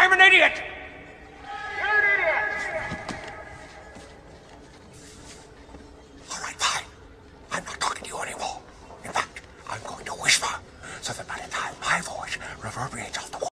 I'm an idiot! You're an idiot! All right, fine. I'm not talking to you anymore. In fact, I'm going to whisper so that by the time my voice reverberates off the